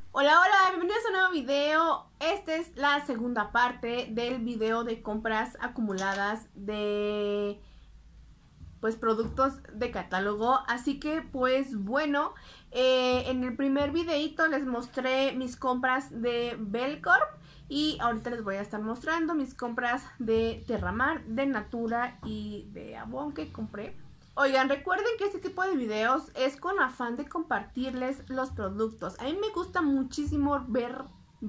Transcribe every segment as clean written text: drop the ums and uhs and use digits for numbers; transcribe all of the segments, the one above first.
Hola, hola, bienvenidos a un nuevo video. Esta es la segunda parte del video de compras acumuladas de productos de catálogo. Así que pues bueno, en el primer videito les mostré mis compras de Belcorp y ahorita les voy a estar mostrando mis compras de Terramar, de Natura y de Avon que compré. Oigan, recuerden que este tipo de videos es con afán de compartirles los productos. A mí me gusta muchísimo ver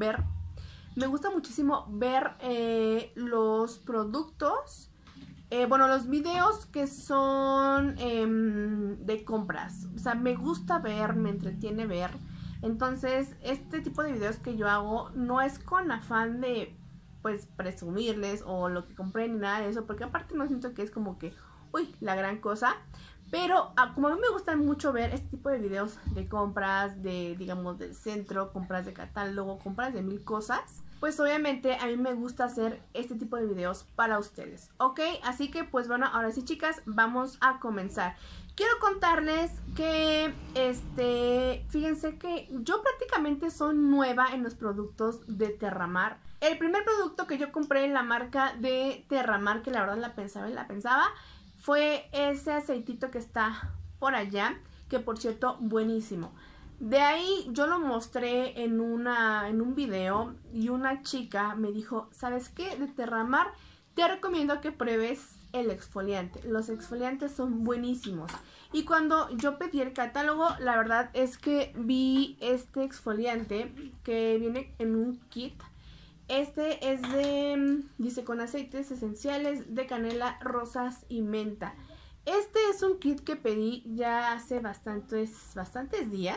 los productos, los videos que son de compras. O sea, me gusta ver, me entretiene ver. Entonces, este tipo de videos que yo hago no es con afán de, pues, presumirles o lo que compré ni nada de eso, porque aparte no siento que es como que, uy, la gran cosa. Pero como a mí me gusta mucho ver este tipo de videos de compras, de, digamos, del centro, compras de catálogo, compras de mil cosas, pues obviamente a mí me gusta hacer este tipo de videos para ustedes, ¿ok? Así que pues bueno, ahora sí, chicas, vamos a comenzar. Quiero contarles que, fíjense que yo prácticamente soy nueva en los productos de Terramar. El primer producto que yo compré en la marca de Terramar, que la verdad la pensaba, fue ese aceitito que está por allá, que por cierto, buenísimo. De ahí yo lo mostré en un video y una chica me dijo, ¿sabes qué? De Terramar te recomiendo que pruebes el exfoliante. Los exfoliantes son buenísimos. Y cuando yo pedí el catálogo, la verdad es que vi este exfoliante que viene en un kit. Este es dice, con aceites esenciales de canela, rosas y menta. Este es un kit que pedí ya hace bastantes días.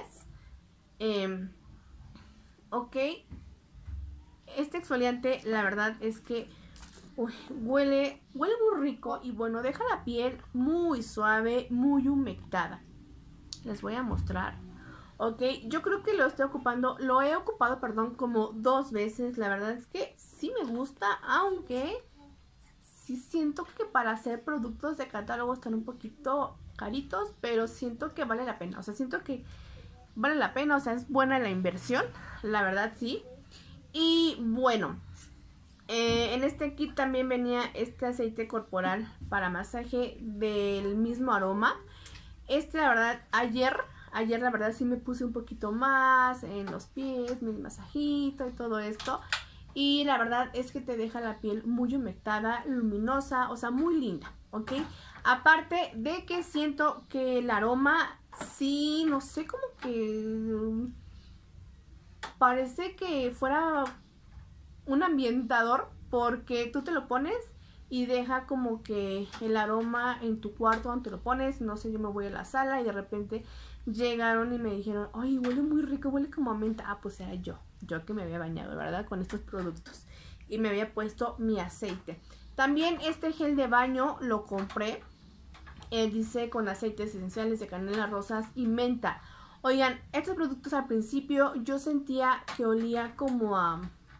Ok, este exfoliante la verdad es que huele muy rico y bueno, deja la piel muy suave, muy humectada. Les voy a mostrar. Ok, yo creo que lo he ocupado, perdón, como 2 veces. La verdad es que sí me gusta, aunque sí siento que para hacer productos de catálogo están un poquito caritos, pero siento que vale la pena. O sea, siento que vale la pena, o sea, es buena la inversión, la verdad sí. Y bueno, en este kit también venía este aceite corporal para masaje del mismo aroma. La verdad, ayer la verdad sí me puse un poquito más en los pies, mi masajito y todo esto. Y la verdad es que te deja la piel muy humectada, luminosa, o sea, muy linda, ¿ok? Aparte de que siento que el aroma, sí, no sé, como que parece que fuera un ambientador, porque tú te lo pones y deja como que el aroma en tu cuarto donde te lo pones. No sé, yo me voy a la sala y de repente llegaron y me dijeron, ay, huele muy rico, huele como a menta. Ah, pues era yo que me había bañado, ¿verdad? Con estos productos y me había puesto mi aceite. También este gel de baño lo compré, dice con aceites esenciales de canela, rosas y menta. Oigan, estos productos al principio yo sentía que olía como a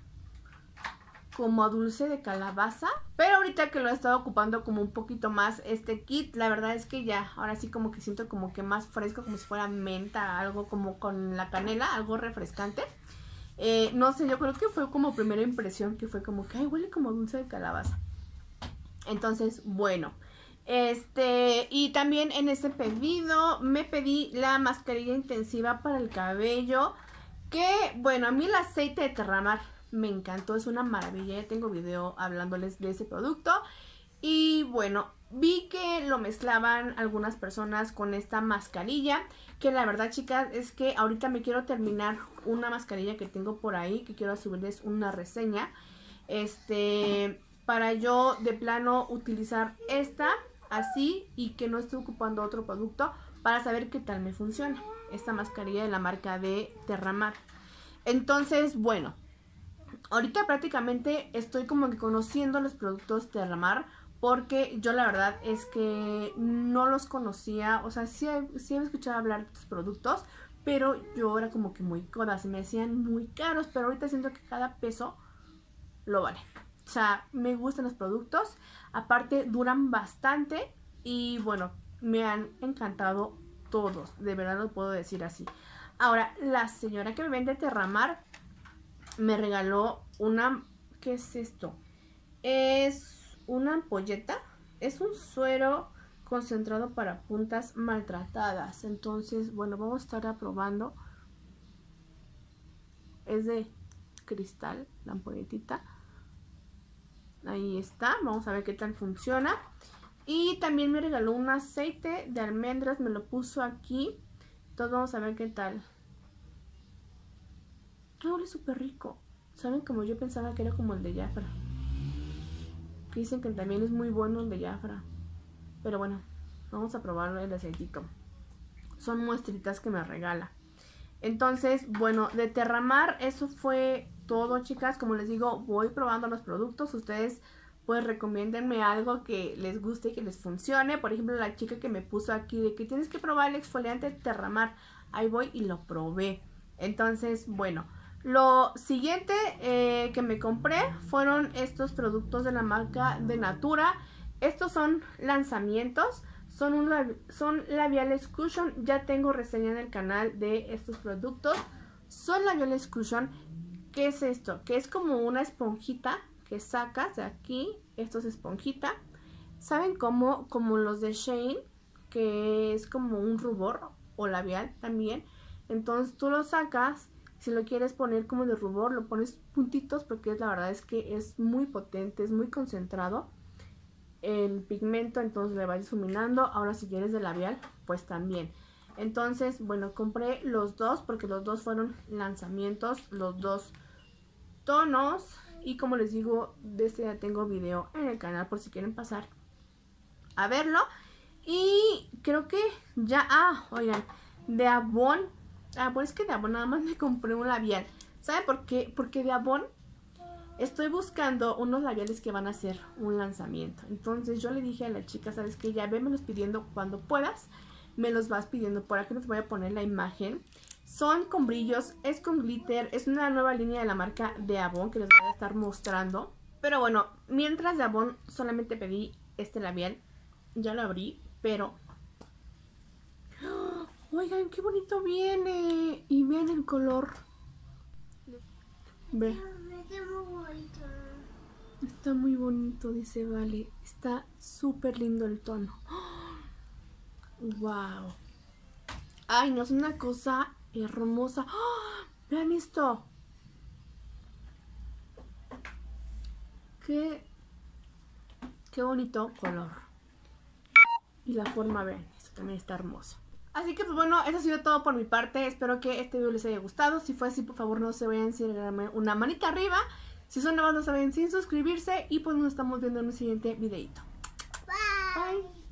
dulce de calabaza, pero ahorita que lo he estado ocupando como un poquito más este kit, la verdad es que ya, ahora sí como que siento como que más fresco, como si fuera menta, algo como con la canela, algo refrescante. No sé, yo creo que fue como primera impresión, que fue como que, ay, huele como dulce de calabaza. Entonces, bueno, y también en este pedido me pedí la mascarilla intensiva para el cabello, que, bueno, a mí el aceite de Terramar me encantó, es una maravilla, ya tengo video hablándoles de ese producto. Y bueno, vi que lo mezclaban algunas personas con esta mascarilla, que la verdad, chicas, es que ahorita me quiero terminar una mascarilla que tengo por ahí, que quiero subirles una reseña, para yo de plano utilizar esta así y que no esté ocupando otro producto, para saber qué tal me funciona esta mascarilla de la marca de Terramar. Entonces, bueno, ahorita prácticamente estoy como que conociendo los productos Terramar, porque yo la verdad es que no los conocía. O sea, sí he escuchado hablar de estos productos, pero yo era como que muy coda, se me hacían muy caros, pero ahorita siento que cada peso lo vale. O sea, me gustan los productos, aparte duran bastante y bueno, me han encantado todos, de verdad lo puedo decir así. Ahora, la señora que me vende Terramar me regaló una... ¿Qué es esto? Es una ampolleta. Es un suero concentrado para puntas maltratadas. Entonces, bueno, vamos a estar probando. Es de cristal, la ampolletita. Ahí está. Vamos a ver qué tal funciona. Y también me regaló un aceite de almendras. Me lo puso aquí. Entonces vamos a ver qué tal. Huele súper rico. ¿Saben? Como yo pensaba que era como el de Jafra. Dicen que también es muy bueno el de Jafra. Pero bueno, vamos a probarlo el aceitito. Son muestritas que me regala. Entonces, bueno, de Terramar eso fue todo, chicas. Como les digo, voy probando los productos. Ustedes pues recomiéndenme algo que les guste y que les funcione. Por ejemplo, la chica que me puso aquí de que tienes que probar el exfoliante Terramar. Ahí voy y lo probé. Entonces, bueno, lo siguiente que me compré fueron estos productos de la marca de Natura. Estos son lanzamientos. Son labiales cushion. Ya tengo reseña en el canal de estos productos. Son labiales cushion. ¿Qué es esto? Que es como una esponjita que sacas de aquí. Esto es esponjita. ¿Saben cómo? Como los de Shein, que es como un rubor o labial también. Entonces tú lo sacas. Si lo quieres poner como de rubor, lo pones puntitos porque la verdad es que es muy potente, es muy concentrado el pigmento, entonces le va difuminando. Ahora si quieres de labial, pues también. Entonces, bueno, compré los dos porque los dos fueron lanzamientos, los dos tonos. Y como les digo, de este ya tengo video en el canal por si quieren pasar a verlo. Y creo que ya, oigan, de Avon. Pues es que de Avon nada más me compré un labial. ¿Saben por qué? Porque de Avon estoy buscando unos labiales que van a hacer un lanzamiento. Entonces yo le dije a la chica, ¿sabes qué? Ya vémelos pidiendo cuando puedas. Me los vas pidiendo. Por aquí les voy a poner la imagen. Son con brillos, es con glitter. Es una nueva línea de la marca de Avon que les voy a estar mostrando. Pero bueno, mientras de Avon solamente pedí este labial. Ya lo abrí, pero... Oigan, qué bonito viene. Y vean el color. Ve. Está muy bonito, dice Vale. Está súper lindo el tono. Wow. Ay, no, es una cosa hermosa. Vean esto. Qué bonito color. Y la forma, vean, esto también está hermoso. Así que pues bueno, eso ha sido todo por mi parte. Espero que este video les haya gustado. Si fue así, por favor no se vayan sin regalarme una manita arriba. Si son nuevos no se vayan sin suscribirse. Y pues nos estamos viendo en un siguiente videito. Bye.